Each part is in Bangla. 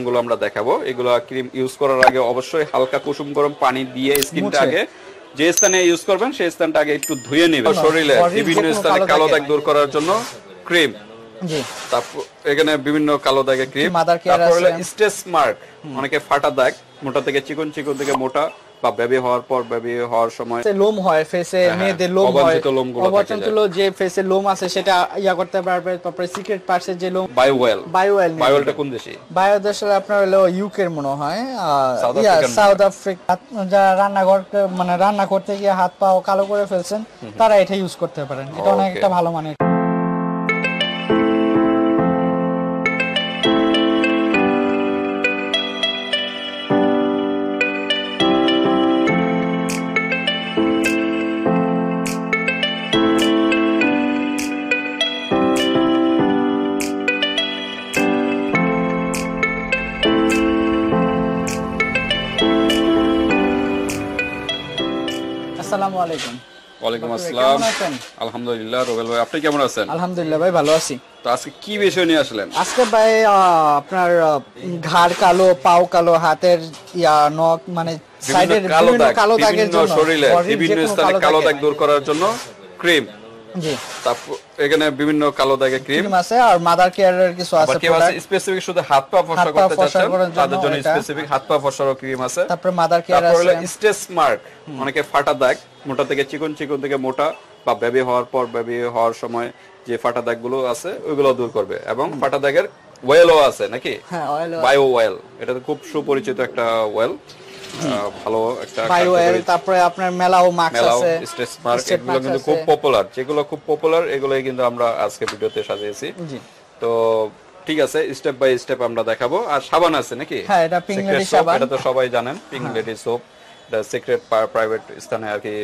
গুলো আমরা দেখাবো। এগুলো ক্রিম ইউজ করার আগে অবশ্যই হালকা কুসুম গরম পানি দিয়ে স্কিনটা আগে যে স্থানে ইউজ করবেন সেই স্থানটা আগে একটু ধুয়ে নেবেন। শরীরে বিভিন্ন স্থানে কালো দাগ দূর করার জন্য ক্রিম, তারপর এখানে বিভিন্ন কালো দাগের ক্রিম, তারপর হলো স্ট্রেস মার্ক, অনেকে ফাটা দাগ, মোটা থেকে চিকন, চিকন থেকে মোটা বা বেবি হওয়ার পর বেবি হওয়ার সময় লোম হয় ফেসে, মেয়েদের লোম হয়, অবচঞ্চল যে ফেসে লোম আছে সেটা ইয়া করতে পারবে। তারপরে সিক্রেট পার্টসের যে লোম বায়োওয়েলটা কোন দেশে? বায়োদেশে আপনার হলো ইউকে এর মনে হয়, সাউথ আফ্রিকা। যারা রান্না করতে গিয়ে হাত পা কালো করে ফেলছেন তারা এটা ইউজ করতে পারেন। এটা অনেক একটা ভালো মানের। আসসালামু আলাইকুম। ওয়ালাইকুম আসসালাম। আলহামদুলিল্লাহ। রোবেল ভাই আপনি কেমন আছেন? আলহামদুলিল্লাহ ভাই ভালো আছি। তো আজকে কি বিষয় নিয়ে আসলেন? আজকে ভাই আপনার ঘাড় কালো, পাও কালো, হাতের নখ মানে সাইডের বিভিন্ন কালো দাগের জন্য, শরীরে বিভিন্ন স্থানে কালো দাগ দূর করার জন্য ক্রিম। জি, তারপর এখানে বিভিন্ন কালো দাগের ক্রিম আছে আর মাদার কেয়ারের কিছু আছে। কেউ আছে স্পেসিফিক শুধু হাত পা ফর্সা করতে চাচ্ছেন তাদের জন্য স্পেসিফিক হাত পা ফর্সারও ক্রিম আছে। তারপর মাদার কেয়ার আছে। তারপর স্ট্রেস মার্ক, অনেকে ফাটা দাগ, মোটা থেকে চিকন, চিকন থেকে মোটা বা বেবি হওয়ার পর বেবি হওয়ার সময় যে ফাটা দাগগুলো আছে ওইগুলো দূর করবে। এবং ফাটা দাগের ওয়েলও আছে নাকি? হ্যাঁ, বায়ো ওয়েল, এটা তো খুব সুপরিচিত একটা ওয়েল, ভালো একটা বায়ো ওয়েল। তারপরে আপনার মেলাও মাস্ক আছে, স্ট্রেস মার্ক, এগুলো কিন্তু খুব পপুলার। যেগুলো খুব পপুলার এগুলোই কিন্তু আমরা আজকে ভিডিওতে সাজিয়েছি। জি, তো ঠিক আছে, স্টেপ বাই স্টেপ আমরা দেখাবো। আর সাবান আছে নাকি? হ্যাঁ, এটা পিঙ্ক লেডি সাবান, এটা তো সবাই জানেন, পিঙ্ক লেডি সোপ। এটা সিক্রেট প্রাইভেট স্থানে আর কি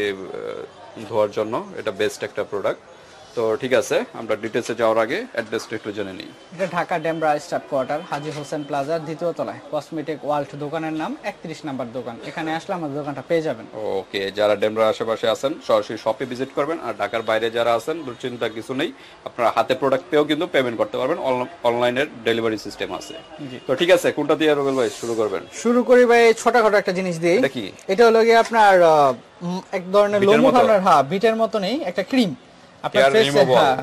ধোয়ার জন্য এটা বেস্ট একটা প্রোডাক্ট। তো ঠিক আছে, আমরা ডিটেইলসে যাওয়ার আগে অ্যাড্রেসটা একটু জেনে নিই। এটা ঢাকা ডেমরা স্টাফ কোয়ার্টার, হাজী হোসেন প্লাজার দ্বিতীয় তলায়, কসমেটিক ওয়ার্ল্ড দোকানের নাম 31 নাম্বার দোকান। এখানে আসলে আমাদের দোকানটা পেয়ে যাবেন। ওকে, যারা ডেমরা আশেপাশে আছেন সরাসরি শপে ভিজিট করবেন। আর ঢাকার বাইরে যারা আছেন দুশ্চিন্তা কিছু নেই, আপনারা হাতে প্রোডাক্ট পেয়েও কিন্তু পেমেন্ট করতে পারবেন, অনলাইনের ডেলিভারি সিস্টেম আছে। তো ঠিক আছে, কোনটা দিয়ে রোবেল ভাই শুরু করবেন? শুরু করি ভাই ছোটখাটো একটা জিনিস দিয়ে। এটা কি? এটা হলো কি আপনার এক ধরনের লোম উঠানোর, হ্যাঁ বিটের মতনই একটা ক্রিম। আপনার ফেসে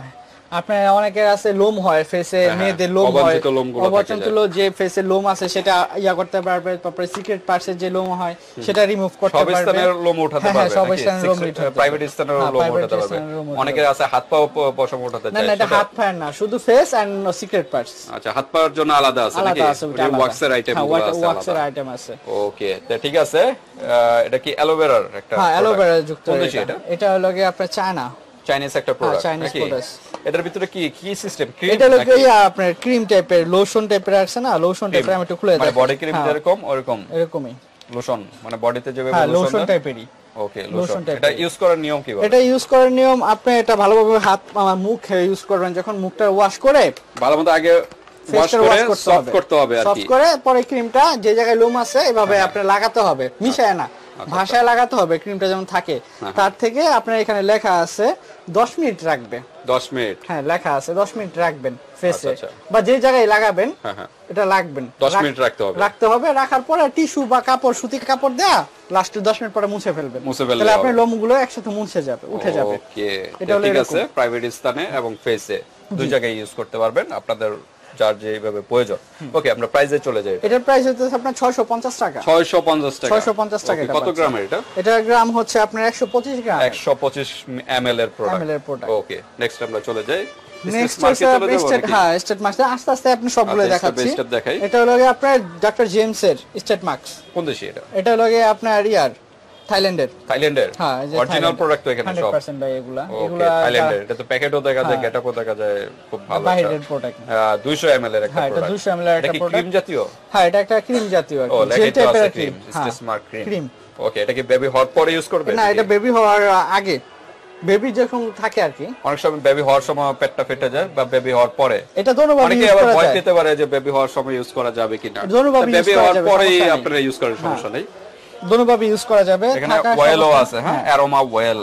আপনার অনেকের আছে লোম হয় ফেসে, মেয়েদের লোম হয়, অবচঞ্চল যে ফেসে লোম আছে সেটা ইয়া করতে পারবে। তারপরে সিক্রেট পার্টসের যে লোম হয় সেটা রিমুভ করতে পারবে। সব স্থানের লোম উঠাতে পারবে, সব স্থানের লোম উঠাতে পারবে, প্রাইভেট স্থানের লোম উঠাতে পারবে। অনেকের আছে হাত পা পশম উঠাতে চায়। না, এটা হাত পা না, শুধু ফেস এন্ড সিক্রেট পার্টস। আচ্ছা, হাত পার জন্য আলাদা আছে নাকি? ওয়াক্সের আইটেম গুলো আছে, ওয়াক্সের আইটেম আছে। ওকে, তো ঠিক আছে। এটা কি অ্যালোভেরার একটা? হ্যাঁ, অ্যালোভেরা যুক্ত এটা হলো কি আপনার চাইনিজ একটা প্রোডাক্ট নাকি? এটার ভিতরে কি কি সিস্টেম? ক্রিম, এটা হলো কি আপনার ক্রিম টাইপের, লোশন টাইপের আছে না, লোশন টাইপের। আমি একটু খুলে দেখাই। মানে বডি ক্রিম যেরকম এরকমই লোশন, মানে বডিতে যেভাবে লোশন টাইপেরই। ওকে, লোশন। এটা ইউজ করার নিয়ম কি? এটা ইউজ করার নিয়ম, আপনি এটা ভালোভাবে হাত মুখে ইউজ করবেন। যখন মুখটা ওয়াশ করে ভালোমতো আগে ওয়াশ করে সফট করতে হবে আর কি। সফট করে পরে ক্রিমটা যে জায়গায় লোম আছে এভাবে আপনি লাগাতে হবে, মিশায় না, ভাষায় লাগাতে হবে। ক্রিমটা যেমন থাকে তার থেকে আপনার এখানে লেখা আছে 10 মিনিট রাখবে। 10 মিনিট? হ্যাঁ, লেখা আছে 10 মিনিট রাখবেন ফেসে বা যে জায়গায় লাগাবেন এটা রাখবেন। 10 মিনিট রাখতে হবে। রাখার পরে টিস্যু বা কাপড়, সুতি কাপড় দেয়া লাস্টে 10 মিনিট পরে মুছে ফেলবেন। তাহলে আপনার লোমগুলো একসাথে মুছে যাবে, উঠে যাবে। ওকে, এটা ঠিক আছে। প্রাইভেট স্থানে এবং ফেসে দুই জায়গায় ইউজ করতে পারবেন আপনাদের যার যেভাবে প্রয়োজন। ওকে, আমরা প্রাইসে চলে যাই। এটার প্রাইস হচ্ছে আপনার 650 টাকা। 650 টাকা। 650 টাকা। কত গ্রামের এটা? এটার গ্রাম হচ্ছে আপনার 125 গ্রাম। 125 ml এর প্রোডাক্ট। ওকে, নেক্সট আমরা চলে যাই। নেক্সট হচ্ছে স্টেট মার্কস। আস্তে আস্তে আপনি সবগুলো দেখাচ্ছি। এটা হলো আপনার ডক্টর জেমস এর স্টেট মার্কস। কোন দেশে এটা? এটা হলো আপনার থাইল্যান্ডের। হ্যাঁ, অরিজিনাল প্রোডাক্ট তো এখানে সব 100% ভাই এগুলা। থাইল্যান্ডের। এটা তো প্যাকেটও দেখা যায়, গেটআপও দেখা যায়, খুব ভালো একটা বাইরের প্রোডাক্ট। 200 ml এর একটা প্রোডাক্ট। এটা 200 ml এর একটা প্রোডাক্ট। ক্রিম জাতীয়? হ্যাঁ, এটা একটা ক্রিম জাতীয় আর কি, জেল টাইপের cream, stretch mark cream. Okay, এটা কি বেবি হওয়ার পরে ইউজ করবে? না, এটা বেবি হওয়ার আগে, বেবি যখন থাকে আর কি। অনেক সময় বেবি হওয়ার সময় পেটটা ফেটে যায় বা বেবি হওয়ার পরে। এটা দোনোভাবে ইউজ করা যায়। ভয় পেতে পারে যে বেবি হওয়ার সময় ইউজ করা যাবে কিনা। বেবি হওয়ার পরেই আপনারা ইউজ করেন, সমস্যা নেই। দোনোভাবে ইউজ করা যাবে। এখানে ওয়েলও আছে, হ্যাঁ, অ্যারোমা ওয়েল।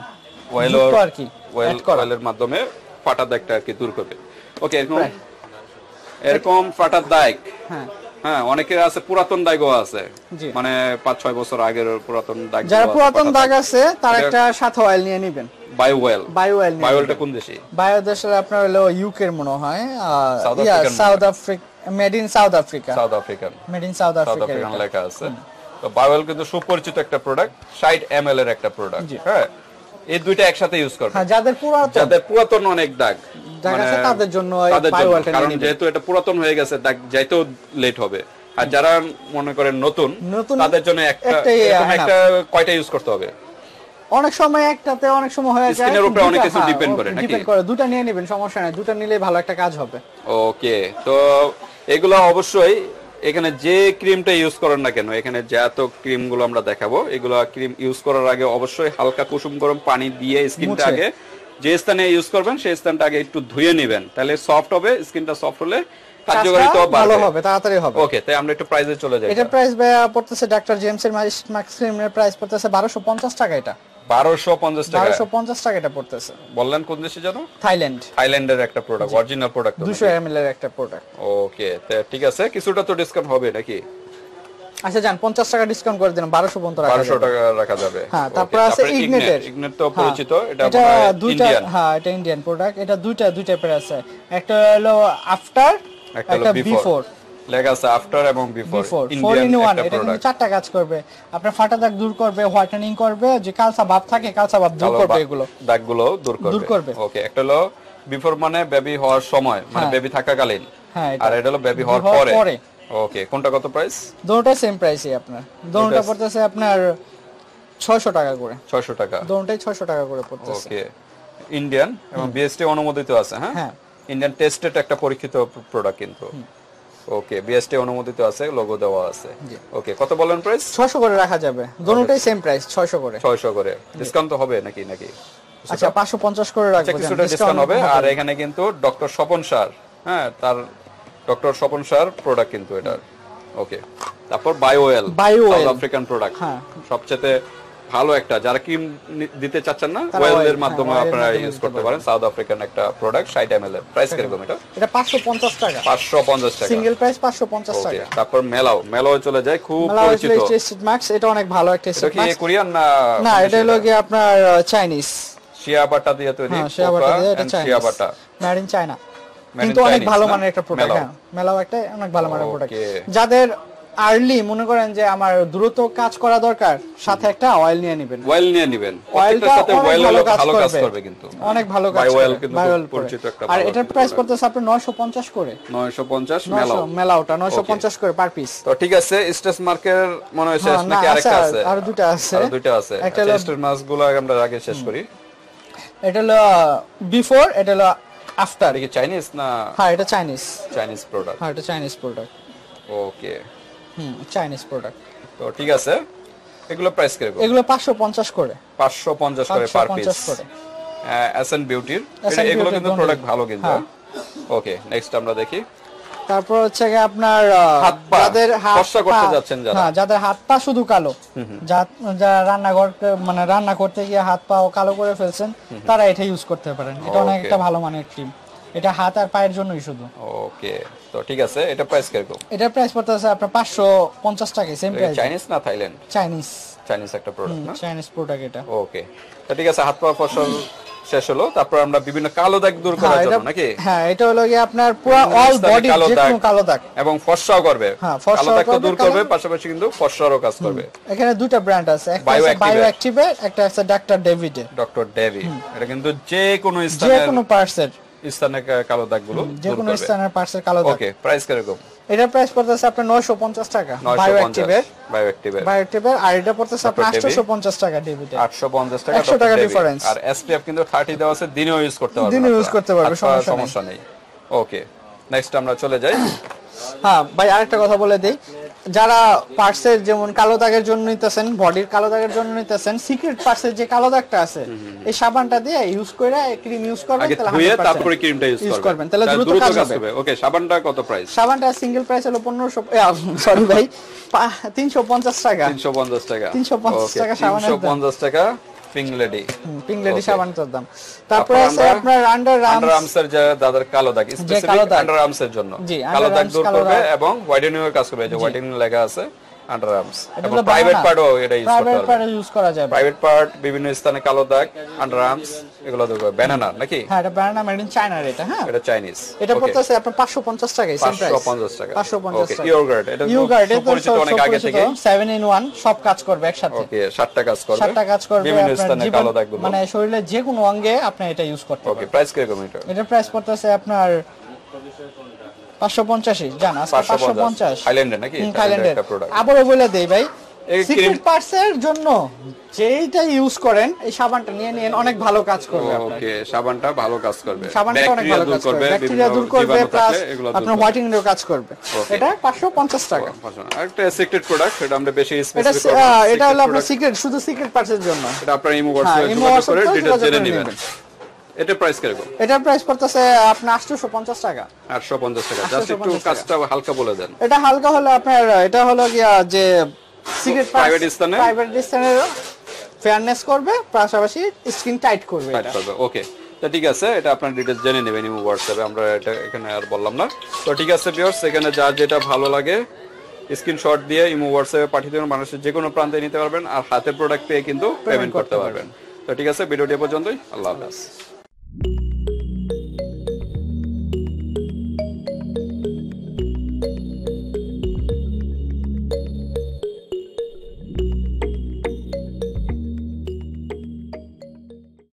ওয়েলও আর কি, ওয়েলের মাধ্যমে ফাটা দাগটা আর কি দূর করবে। ওকে, এরকম ফাটা দাগ, হ্যাঁ, হ্যাঁ, অনেকের আছে পুরাতন দাগও আছে, মানে 5-6 বছর আগের পুরাতন দাগ। যারা পুরাতন দাগ আছে তার একটা সাথে অয়েল নিয়ে নেবেন, বায়ো অয়েল। বায়োটা কোন দেশি? বায়ো দেশে আপনার হলো ইউকে এর মনে হয়, South Africa, made in South Africa, made in South Africa লেখা আছে। তো বায়ো অয়েল কিন্তু সুপরিচিত একটা প্রোডাক্ট, 60 ml এর একটা প্রোডাক্ট। হ্যাঁ, এই দুইটা একসাথে ইউজ করবেন। হ্যাঁ, যাদের পুরাতন অনেক দাগ আছে তাদের জন্য বায়ো অয়েলটা নিয়ে নেবেন, কারণ যেহেতু এটা পুরাতন হয়ে গেছে, দাগ যাইতেও লেট হবে। আর যারা মনে করেন নতুন তাদের জন্য একটা কয়টা ইউজ করতে হবে? অনেক সময় একটাতে, অনেক সময় হয়ে যায়, স্কিনের উপরে অনেক কিছু ডিপেন্ড করে, নাকি? ডিপেন্ড করে। দুটো নিয়ে নেবেন, সমস্যা নাই, দুটো নিলেই ভালো একটা কাজ হবে। ওকে, তো এগুলো অবশ্যই এখানে যে ক্রিমটা ইউজ করেন না কেন, এখানে যত ক্রিম গুলো আমরা দেখাবো, এগুলো ক্রিম ইউজ করার আগে অবশ্যই হালকা কুসুম গরম পানি দিয়ে স্কিনটা আগে যে স্থানে ইউজ করবেন সেই স্থানটা আগে একটু ধুয়ে নেবেন, তাহলে সফট হবে। স্কিনটা সফট হলে কার্যকারিতাও ভালো হবে, তাড়াতাড়ি হবে। ওকে, তাই আমরা একটু প্রাইসে চলে যাই। এটা প্রাইস পড়তেছে ডাক্তার জেমস এর ম্যাক্স ক্রিমের প্রাইস পড়তেছে 1250 টাকা। এটা 1250 টাকা, 1250 টাকা এটা পড়তেছে। বললেন কোন দেশে জানো? থাইল্যান্ডের একটা প্রোডাক্ট, অরিজিনাল প্রোডাক্ট, 200 ml এর একটা প্রোডাক্ট। ওকে, তো ঠিক আছে, কিছুটা তো ডিসকাউন্ট হবে নাকি? আচ্ছা, জান 50 টাকা ডিসকাউন্ট করে দিলাম, 1250 টাকা, 1200 টাকা রাখা যাবে। হ্যাঁ, তারপর আছে ইগনেট তো পরিচিত, এটা দুইটা, হ্যাঁ এটা ইন্ডিয়ান প্রোডাক্ট। এটা দুই টাইপের আছে, একটা হলো আফটার, একটা বিফোর, লেখা আছে আফটার এবং বিফোর, 4 in 1। এটা কিন্তু চারটা কাজ করবে, আপনার ফাটা দাগ দূর করবে, হোয়াইটেনিং করবে, যে কালচা ভাব থাকে কালচা ভাব দূর করবে, এগুলো দাগগুলো দূর করবে। ওকে, একটা হলো বিফোর মানে বেবি হওয়ার সময়, মানে বেবি থাকাকালীন, আর এটা হলো বেবি হওয়ার পরে। ওকে, কোনটা কত প্রাইস? দুটোটাই সেম প্রাইসই আপনার, দুটোটা পড়তেছে আপনার 600 টাকা করে। 600 টাকা, দুটোটাই 600 টাকা করে পড়তেছে। ওকে, ইন্ডিয়ান এবং বিএসটি অনুমোদিত আছে। হ্যাঁ, ইন্ডিয়ান টেস্টেড একটা পরীক্ষিত প্রোডাক্ট কিন্তু। ওকে, বিএসটি অনুমোদিত আছে, লোগো দেওয়া আছে। ওকে, কত বলেন প্রাইস? 600 করে রাখা যাবে, দুটোটাই সেম প্রাইস, 600 করে। 600 করে ডিসকাউন্ট তো হবে নাকি? আচ্ছা, 550 করে রাখবো, কিছুটা ডিসকাউন্ট হবে। আর এখানে কিন্তু ডক্টর স্বপন স্যার, হ্যাঁ, তার ডক্টর স্বপন স্যার প্রোডাক্ট কিন্তু এটা। ওকে, তারপর bio oil, South African product, সবচেয়ে ভালো একটা, যারা ক্রিম দিতে চাচ্ছেন না, অয়েলের মাধ্যমে আপনারা ইউজ করতে পারেন। সাউথ আফ্রিকান একটা প্রোডাক্ট, 60 ml এর। প্রাইস কিরকম এটা? এটা 550 টাকা, 550 টাকা সিঙ্গেল প্রাইস 550 টাকা। তারপর মেলাও চলে যায়, খুব পরিচিত টেস্টেড ম্যাক্স। এটা অনেক ভালো একটা টেস্টেড ম্যাক্স। এটা কি কোরিয়ান না, এটা হলো কি আপনার চাইনিজ, শিয়া বাটা দিয়ে তৈরি। শিয়া বাটা দিয়ে, এটা চাইনিজ, মেড ইন চায়না, কিন্তু অনেক ভালো মানের একটা প্রোডাক্ট। হ্যাঁ, মেলাও একটা অনেক ভালো মানের প্রোডাক্ট। যাদের আর্লি মনে করেন যে আমার দ্রুত কাজ করা দরকার, সাথে একটা অয়েল নিয়ে নেবেন। প্রত্যেকটার সাথে অয়েল ভালো কাজ করবে, কিন্তু অনেক ভালো কাজ করবে। অয়েল কিন্তু পরিচিত একটা। আর এটার প্রাইস পড়তেছে আপনার 950 করে। 950 মেলাওটা 950 করে পার পিস। তো ঠিক আছে, স্ট্রেস মার্কের মনে হয় শেষ নাকি আরেকটা আছে? আর দুটো আছে। একটা স্ট্রেস মার্কগুলো আমরা আগে শেষ করি। এটা হলো বিফোর, এটা হলো আফটার। এটা কি চাইনিজ না? হ্যাঁ, এটা চাইনিজ প্রোডাক্ট। হ্যাঁ, এটা Chinese product. Okay, Chinese product. তো ঠিক আছে, এগুলো প্রাইস কিরকম? এগুলো 550 করে, 550 করে পার পিস। এসএন বিউটির এগুলো কিন্তু প্রোডাক্ট ভালো কিন্তু। ওকে, নেক্সট আমরা দেখি। তারপর হচ্ছে কি আপনার যাদের ফর্সা করতে যাচ্ছেন, যাদের হাত পা শুধু কালো, যারা রান্না করতে গিয়ে হাত পা কালো করে ফেলছেন, তারা এটা ইউজ করতে পারেন। এটা অনেক একটা ভালো মানের ক্রিম, এটা হাত আর পায়ের জন্যই শুধু। ওকে, তো ঠিক আছে, এটা প্রাইস কিরকম? এটা প্রাইস পড়তেছে আপনার 550 টাকা, সেম প্রাইস। চাইনিজ না থাইল্যান্ড? চাইনিজ একটা প্রোডাক্ট না? চাইনিজ প্রোডাক্ট এটা। ওকে, তো ঠিক আছে, হাত পা ফসল শেষ হলো। তারপর আমরা বিভিন্ন কালো দাগ দূর করার জন্য নাকি? হ্যাঁ, এটা হলো কি আপনার পুরো অল বডি যে কোনো কালো দাগ, এবং ফর্সাও করবে। হ্যাঁ, কালো দাগ তো দূর করবে, পাশাপাশি কিন্তু ফর্সারও কাজ করবে। এখানে দুটো ব্র্যান্ড আছে, একটা আছে বায়ো অ্যাক্টিভের, একটা আছে ডক্টর ডেভিডের। এটা কিন্তু যে কোনো স্থানের, যে কোনো পার্টসের স্থানের কালো দাগগুলো যে কোনো স্থানের পার্টসের কালো দাগ। ওকে, প্রাইস কিরকম? এটার প্রাইস পড়তেছে আপনার 950 টাকা, বায়ো অ্যাক্টিভের। আর এটা পড়তেছে আপনার 850 টাকা ডেভিডের। 850 টাকা, 100 টাকা ডিফারেন্স। আর এসপিএফ কিন্তু 30 দেওয়া আছে, দিনেও ইউজ করতে পারবে, সমস্যা নেই। ওকে, নেক্সট আমরা চলে যাই। হ্যাঁ ভাই, আরেকটা কথা বলে দেই, যারা পার্টসের যেমন কালো দাগের জন্য নিতেছেন, বডির কালো দাগের জন্য নিতেছেন, সিক্রেট পার্টসের যে কালো দাগটা আছে, এই সাবানটা দিয়ে ইউজ করে ক্রিম ইউজ করবেন, তারপরে ক্রিমটা ইউজ করবেন, তাহলে দ্রুত কাজ হবে। ওকে, সাবানটা কত প্রাইস? সাবানটা সিঙ্গেল প্রাইস হলো 1500, সরি ভাই, 350 টাকা। 350 টাকা, 350 টাকা সাবান, 350 টাকা পিঙ্ক লেডি সাবানটার দাম। তারপরে আছে আপনার আন্ডার আর্মস এর যে দাদার কালো দাগ, স্পেসিফিক আন্ডার আর্মস এর জন্য কালো দাগ দূর করবে এবং হোয়াইটেনিং এর কাজ করবে। যে হোয়াইটেনিং লেখা আছে আন্ডার আর্মস, এবং প্রাইভেট পার্টও এটা ইউজ করা যাবে। প্রাইভেট পার্ট, বিভিন্ন স্থানে কালো দাগ, আন্ডার আর্মস, এগুলো দূর করবে। ব্যানানা নাকি? হ্যাঁ, এটা ব্যানানা মেড ইন চায়না। এটা হ্যাঁ, এটা চাইনিজ। এটা পড়তেছে আপনার 550 টাকা। 550 টাকা। 550 টাকা। ইয়োগার্ট, এটা পরিচিত অনেক আগে থেকে। 7 in 1 সব কাজ করবে একসাথে। ওকে, 7টা কাজ করবে। 7টা কাজ করবে। বিভিন্ন স্থানে কালো দাগ গুলো, মানে শরীরের যে কোনো অঙ্গে আপনি এটা ইউজ করতে পারবেন। ওকে, প্রাইস কিরকম এটা? এটা প্রাইস পড়তেছে আপনার 550। জান, আজকে 550 হাইল্যান্ডের নাকি? একটা প্রোডাক্ট আবারও বলে দেই ভাই, সিক্রেট পার্টসের জন্য যেইটা ইউজ করেন এই সাবানটা নিয়ে নিন, অনেক ভালো কাজ করবে আপনার। ওকে, সাবানটা ভালো কাজ করবে, সাবানটা অনেক ভালো কাজ করবে, ব্যাকটেরিয়া দূর করবে, প্লাস আপনার হোয়াইটেনিং এর কাজ করবে। এটা 550 টাকা। একটা সিক্রেট প্রোডাক্ট, এটা আমরা বেশি স্পেসিফিক করব। এটা হলো আপনার সিক্রেট, শুধু সিক্রেট পার্টসের জন্য। এটা আপনার ইমো হোয়াটসঅ্যাপে করে ডিটেইলস জেনে নেবেন। এটা প্রাইস কিরকম? এটার প্রাইস পড়তেছে আপনার 850 টাকা। 850 টাকা। জাস্ট একটু কাজটা হালকা বলে দেন। এটা হালকা হলো আপনার, এটা হলো গিয়া যে সিক্রেট প্রাইভেট স্থানের ফেয়ারনেস করবে, পাশাপাশি স্কিন টাইট করবে। ওকে, তো ঠিক আছে, এটা আপনার ডিটেইলস জেনে নেবেন ইমো হোয়াটসঅ্যাপে, আমরা এটা এখানে আর বললাম না। তো ঠিক আছে ভিউয়ার্স, এখানে যার যেটা ভালো লাগে স্ক্রিনশট দিয়ে ইমো হোয়াটসঅ্যাপে পাঠিয়ে দেবেন, মানুষের যে কোনো প্রান্তে নিতে পারবেন, আর হাতে প্রোডাক্ট পেয়ে কিন্তু পেমেন্ট করতে পারবেন। তো ঠিক আছে, ভিডিওটি পর্যন্তই। আল্লাহ হাফেজ।